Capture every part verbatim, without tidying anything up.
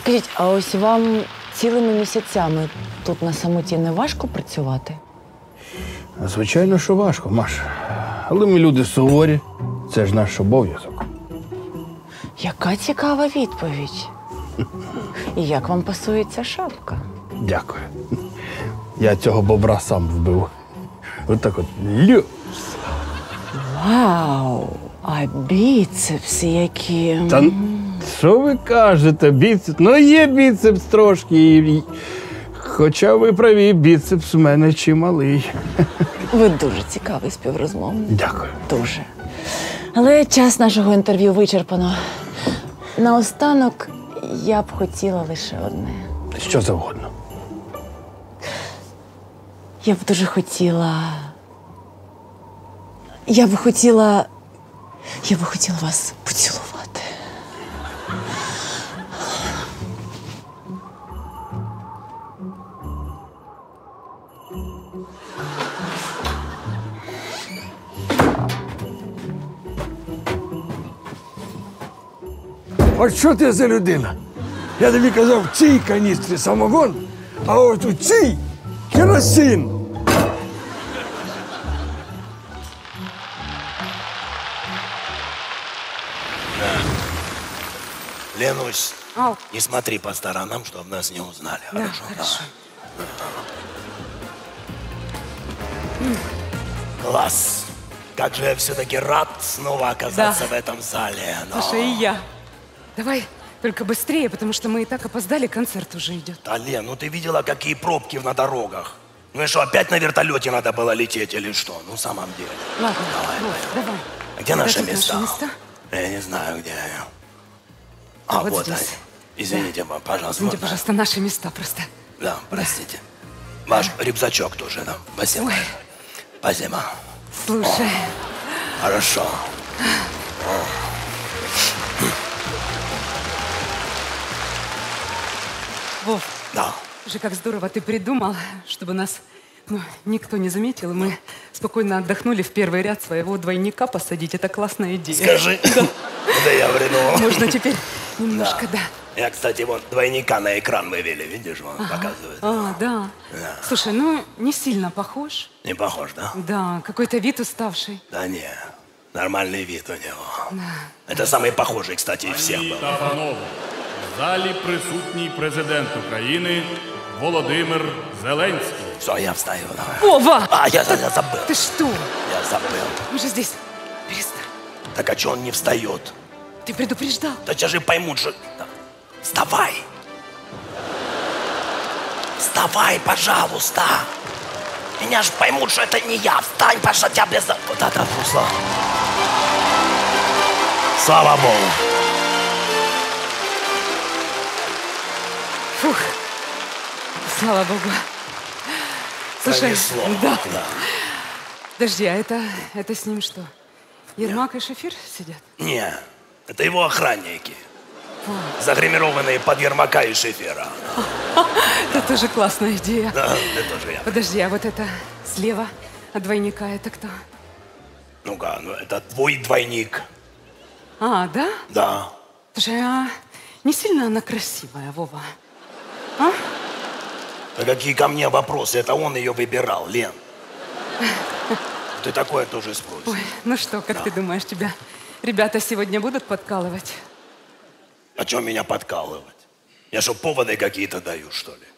Скажіть, а ось вам цілими місяцями тут на самоті не важко працювати? Звичайно, що важко, Маша. Але ми люди суворі. Це ж наш обов'язок. Яка цікава відповідь. І як вам пасує ця шапка? Дякую. Я цього бобра сам вбив. От так от. Лю. Вау! А біцепси які. Та що ви кажете, біцепс? Ну є біцепс трошки. І... Хоча ви праві, біцепс у мене чималий. Ви дуже цікавий співрозмовник. Дякую. Дуже. Але час нашого інтерв'ю вичерпано. Наостанок я б хотіла лише одне. Що завгодно. Я б дуже хотіла. Я б хотіла. Я б хотіла вас поцілувати. От що ти за людина? Я тобі казав, в цій каністрі самогон, а от у цій керосин. Ленусь, Ау. не смотри по сторонам, чтобы нас не узнали. Да, Хорошо? хорошо. Давай. Класс. Как же я все-таки рад снова оказаться Да. в этом зале. Но... Слушай, и я. Давай только быстрее, потому что мы и так опоздали, концерт уже идет. Да, Лен, ну ты видела, какие пробки на дорогах? Ну и что, опять на вертолете надо было лететь или что? Ну, в самом деле. Ладно, Давай, вот, давай. давай. А где наши тут места? наши места? Я не знаю, где они. А, вот вот здесь. они. Извините, да. пожалуйста. Извините, вот, пожалуйста, наши места просто. Да, простите. Ваш рюкзачок тоже, да? Спасибо. Ой. Спасибо. Слушай. Хорошо. Вов, Да. уже как здорово ты придумал, чтобы нас ну, никто не заметил, и мы спокойно отдохнули в первый ряд своего двойника посадить. Это классная идея. Скажи. Да я придумал. Можно теперь немножко, да. Я, кстати, вот двойника на экран вывели. Видишь, он показывает. А, да. Да. Слушай, ну не сильно похож. Не похож, да? Да, какой-то вид уставший. Да не. Нормальный вид у него. Это самый похожий, кстати, из всех был. та панове, в залі присутній президент України Володимир Зеленський. Все, я встаю. Давай. Вова! А, я, я забыл. Ты что? Я забыл. Мы же здесь. Перестань. Так а что он не встает? Ты предупреждал. Да тебя же поймут, что... Да. Вставай! Вставай, пожалуйста! Меня же поймут, что это не я. Встань, пожалуйста, тебя без... Вот это вкусно. Слава Богу. Фух. Слава Богу. Слушай, Пронесло. да. Да. Подожди, а это, это с ним что? Ермак и Шефир сидят? Не, это его охранники. Загримированные под Ермака и Шефера. Это тоже классная идея. Да, это тоже я. Подожди, а вот это слева от двойника, это кто? Ну-ка, ну это твой двойник. А, да? Да. Слушай, а не сильно она красивая, Вова? А? Да какие ко мне вопросы? Это он ее выбирал, Лен. Ты такое тоже спросишь. Ой, ну что, как Да. ты думаешь, тебя ребята сегодня будут подкалывать? А что меня подкалывать? Я что, поводы какие-то даю, что ли?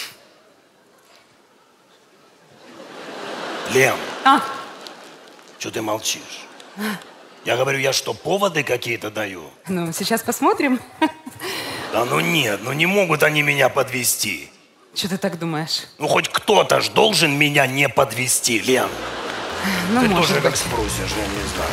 Лен, А, что ты молчишь? Я говорю, я что, поводы какие-то даю? ну, сейчас посмотрим. Да ну нет, ну не могут они меня подвести. Что ты так думаешь? Ну хоть кто-то ж должен меня не подвести, Лен. Ну, Ты может тоже быть. как спросишь, я не знаю.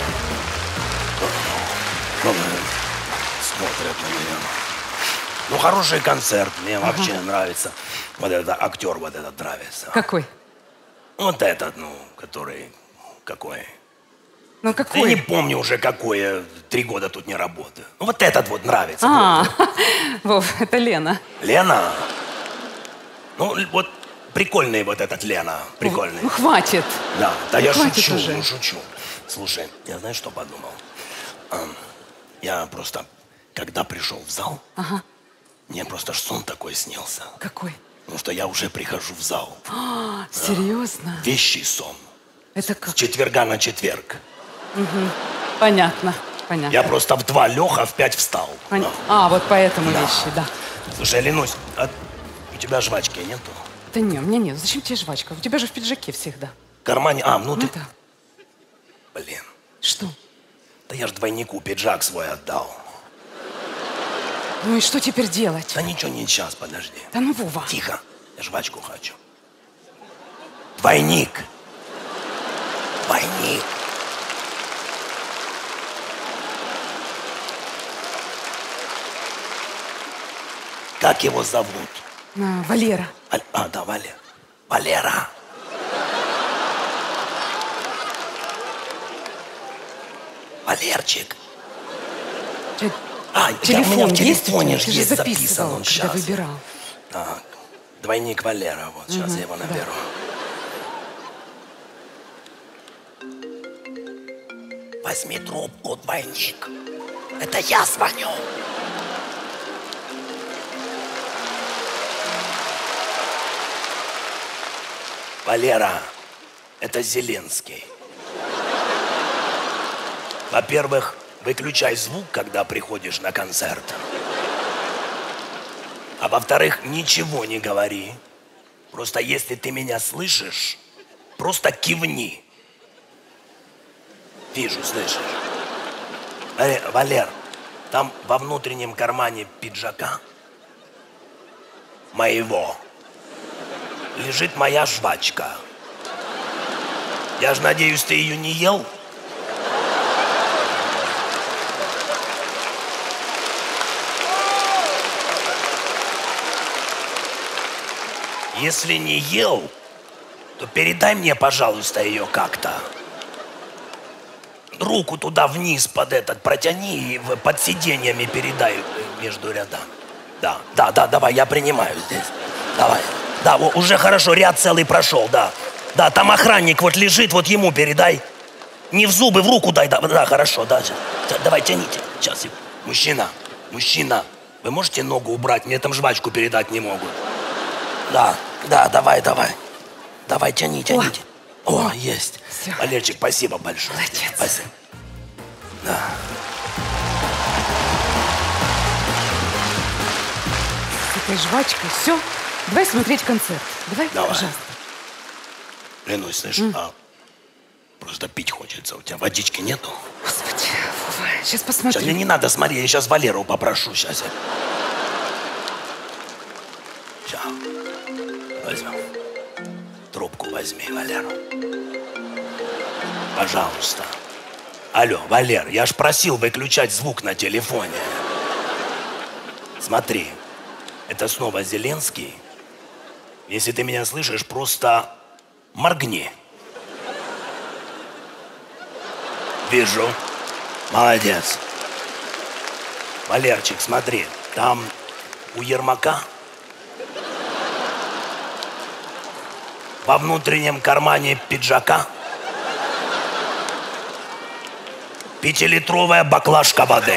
Ну, смотрят на меня. Ну, хороший концерт, мне вообще нравится. Вот этот актер, вот этот нравится. Какой? Вот этот, ну, который, какой. Ну, Я какой? не помню уже, какой, я три года тут не работаю. Ну, вот этот вот нравится. А, Вов, это Лена. Лена? Ну, л- вот прикольный вот этот Лена, прикольный. Ну, хватит. Да, да я хватит шучу, уже. ну шучу. Слушай, я знаешь, что подумал? Ам, Я просто, когда пришел в зал, Мне просто ж сон такой снился. Какой? Потому что я уже прихожу в зал. А, серьезно? Вещий сон. Это С как? четверга на четверг. Понятно, понятно. Я просто в два лег, а в пять встал. Пон- А, вот поэтому Да. вещи, да. Слушай, Ленусь, а у тебя жвачки нету? Да не, у меня нет. Зачем тебе жвачка? У тебя же в пиджаке всегда. В кармане? А, ну ты... Ну да. Блин, Что? да я ж двойнику пиджак свой отдал. Ну и что теперь делать? Да ничего, не сейчас, подожди. Да ну, Вова. Тихо, я жвачку хочу. Двойник. Двойник. Как его зовут? А, Валера. А, а, да, Валера. Валера. Валерчик. Че- А, я- Телефон у меня в есть у телефоне тебя? ж Ты же есть записан записывал, он когда сейчас. выбирал. Так, двойник Валера, вот, сейчас я его да. наберу. Возьми трубку, двойник. Это я звоню. Валера, это Зеленский. Во-первых, выключай звук, когда приходишь на концерт. А во-вторых, ничего не говори. Просто если ты меня слышишь, просто кивни. Вижу, слышишь. Валер, Валер, там во внутреннем кармане пиджака моего лежит моя жвачка. Я ж надеюсь, ты ее не ел? Если не ел, то передай мне, пожалуйста, ее как-то. Руку туда вниз под этот протяни и в- под сиденьями передай между рядами. Да, да, да, давай, я принимаю здесь. Давай. Да, во, уже хорошо, ряд целый прошел, да. Да, там охранник вот лежит, вот ему передай. Не в зубы, в руку дай, да, да, хорошо, да. Да, давай, тяните. Сейчас. Мужчина, мужчина, вы можете ногу убрать? Мне там жвачку передать не могут. Да, да, давай, давай. Давай, тяни, тяните. О, есть. Всё. Валерчик, спасибо большое. Молодец. Спасибо. С этой жвачкой. Все. Давай смотреть концерт. Давай, Давай. пожалуйста. Ленусь, слышь, а просто пить хочется. У тебя водички нету? Господи, Вова, сейчас Сейчас посмотрю. мне не надо, смотри, я сейчас Валеру попрошу. Сейчас я... Сейчас. Возьмем. Трубку возьми, Валеру. Пожалуйста. Алло, Валер, я ж просил выключать звук на телефоне. Смотри, это снова Зеленский. Если ты меня слышишь, просто моргни. Вижу. Молодец. Валерчик, смотри, там у Ермака во внутреннем кармане пиджака пятилитровая баклажка воды.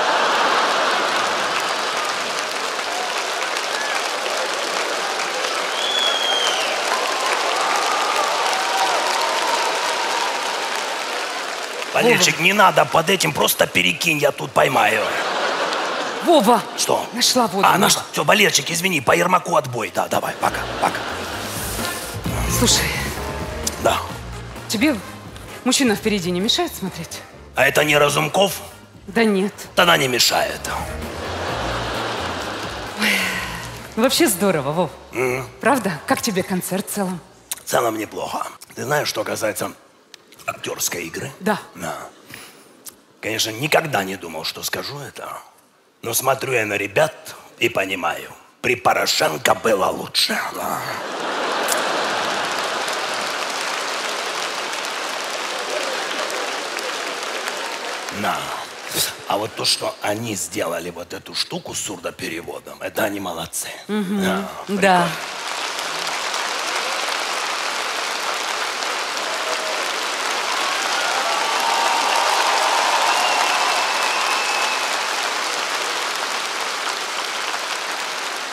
Валерчик, не надо под этим, просто перекинь, я тут поймаю. Вова! Что? Нашла воду. А, нашла. Все, Валерчик, извини, по Ермаку отбой. Да, давай, пока, пока. Слушай, Да. тебе мужчина впереди не мешает смотреть? А это не Разумков? Да нет. Тогда не мешает. Ну, вообще здорово, Вов. Правда? Как тебе концерт в целом? В целом неплохо. Ты знаешь, что касается актерской игры? Да. Да. Конечно, никогда не думал, что скажу это. Но смотрю я на ребят и понимаю, при Порошенко было лучше. Да. Да. А вот то, что они сделали вот эту штуку с сурдопереводом, это они молодцы. Да. Да.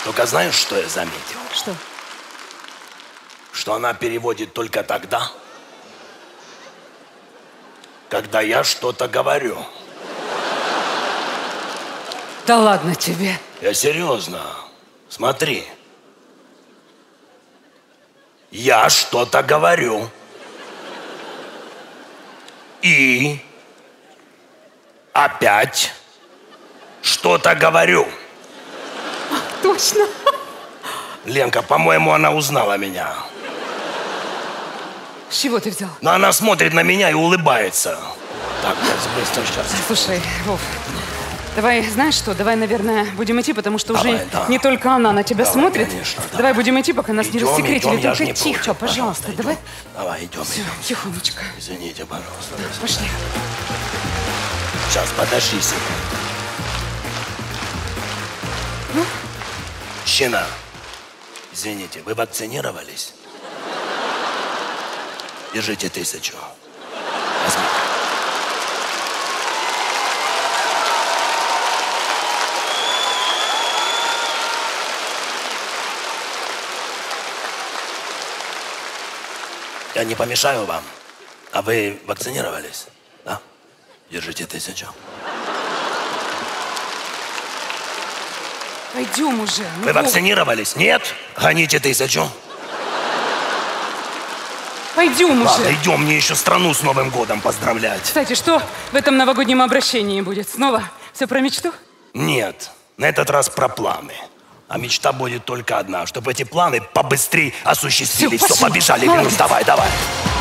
Только знаешь, что я заметил? Что? Что она переводит только тогда, когда я что-то говорю. Да ладно тебе. Я серьезно. Смотри. Я что-то говорю. И опять что-то говорю. Точно. Ленка, по-моему, она узнала меня. С чего ты взял? Но она смотрит на меня и улыбается. Так, быстро сейчас. Слушай, Вов, давай, знаешь что, давай, наверное, будем идти, потому что Давай, уже да. не только она на тебя Давай, смотрит. конечно, давай. давай. будем идти, пока нас Идем, не рассекретили. идем, я ж Только не тихо, против. пожалуйста, Пожалуйста, давай. идем. Давай, идем, Все, идем. тихонечко. Извините, пожалуйста. Пошли. Сейчас, подожди секунду. Ну? Мужчина, извините, вы вакцинировались? Держите тысячу. Возьмите. Я не помешаю вам. А вы вакцинировались? Да? Держите тысячу. Пойдем уже. Ну, Вы Вов, вакцинировались? Нет? Гоните тысячу. Пойдем Ладно, уже. идем, мне еще страну с Новым годом поздравлять. Кстати, что в этом новогоднем обращении будет? Снова все про мечту? Нет, на этот раз про планы. А мечта будет только одна, чтобы эти планы побыстрее осуществились. Всё, Все, пошли. побежали, Молодец. Винус, давай, давай.